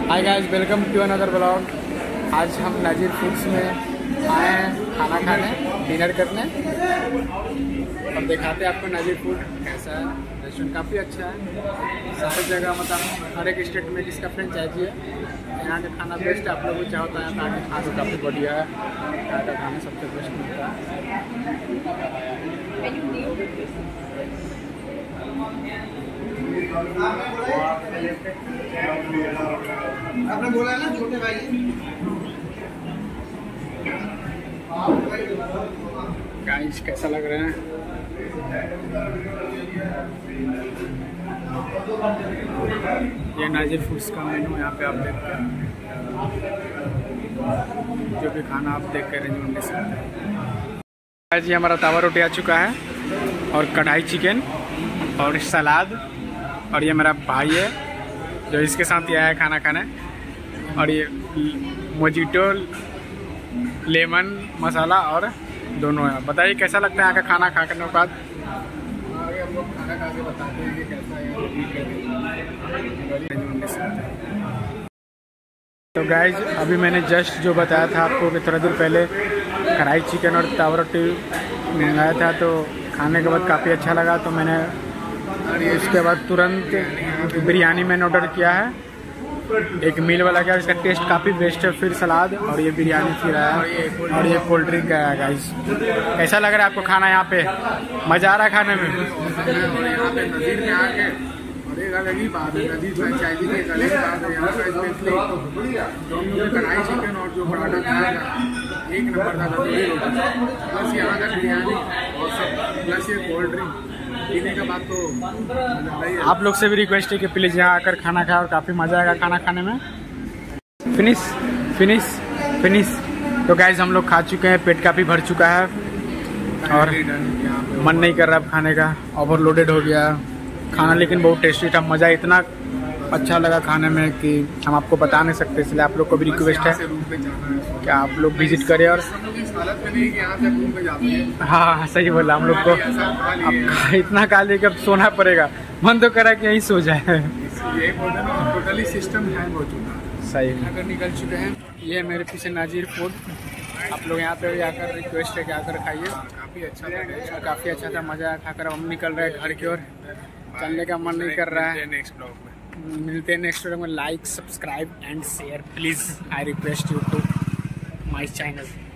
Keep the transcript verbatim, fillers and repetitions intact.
Hi guys, welcome to another blog. आज हम नाजिर foods में आए हैं खाना खाने, डिनर करने और दिखाते हैं आपको नाजिर फूड कैसा है। रेस्टोरेंट काफ़ी अच्छा है, सारी जगह मतलब हर एक स्टेट में जिसका फ्रेंचाइजी है यहाँ का खाना बेस्ट है। आप लोग भी चाहता है यहाँ का खाना काफ़ी बढ़िया है, यहाँ का खाना सबसे बेस्ट मिलता है। आपने बोला ना छोटे भाई। गाइस कैसा लग रहा है? ये नाजिर फूड्स का मेनू यहाँ पे आप देखते हैं, जो भी खाना आप देख कर रेंज ले सकते हैं। गाइस ये हमारा तावा रोटी आ चुका है और कढ़ाई चिकन और सलाद, और ये मेरा भाई है जो इसके साथ ही आया है खाना खाने, और ये मोजिटो लेमन मसाला और दोनों है। बताइए कैसा लगता है यहाँ का खाना खा करने के बाद? आगे हम लोग खाना खा के बताते हैं कि कैसा है। तो गाइज अभी मैंने जस्ट जो बताया था आपको कि थोड़ा देर पहले कढ़ाई चिकन और तावा रोटी मंगाया था, तो खाने के बाद काफ़ी अच्छा लगा। तो मैंने उसके बाद तुरंत बिरयानी मैंने ऑर्डर किया है, एक मील वाला क्या, इसका टेस्ट काफ़ी बेस्ट है। फिर सलाद और ये बिरयानी फिर आया और ये कोल्ड ड्रिंक आया। गाइस कैसा लग रहा है आपको खाना? यहाँ पे मज़ा आ रहा है खाने में? यहाँ पे नज़ीर में आके और एक अलग ही बात है, नज़ीर फ्रेंचाइजी की एक अलग बात है। यहाँ पे स्पेशली कढ़ाई चिकन और जो पराठा खाया था एक नंबर था, प्लस यहाँ का बिरयानी और सब, प्लस ये कोल्ड ड्रिंक पीने का बात तो आप लोग से भी रिक्वेस्ट है कि प्लीज़ यहाँ आकर खाना खाएं और काफ़ी मज़ा आएगा खाना खाने में। Finish finish finish. तो गाइस हम लोग खा चुके हैं, पेट काफ़ी भर चुका है और मन नहीं कर रहा अब खाने का, ओवरलोडेड हो गया खाना, लेकिन बहुत टेस्टी था। मज़ा इतना अच्छा लगा खाने में कि हम आपको बता नहीं सकते, इसलिए आप लोग को भी रिक्वेस्ट है कि आप लोग विजिट करें। और हाँ सही बोला, हम लोग को अब इतना खा ले कि अब सोना पड़ेगा, मन तो करा कि यहीं सो जाए। टोटली सिस्टम हैंग हो चुका, सही अगर निकल चुके हैं। ये मेरे पीछे नाजिर फूड, आप लोग यहाँ पे भी आकर रिक्वेस्ट है कि आकर खाइए, काफ़ी अच्छा था, काफ़ी अच्छा था, मज़ा आया खाकर। हम निकल रहे हैं घर की ओर, चलने का मन नहीं कर रहा है। नेक्स्ट ब्लॉग में मिलते हैं, नेक्स्ट वीडियो में। Like, subscribe and share please, I request you to my channel.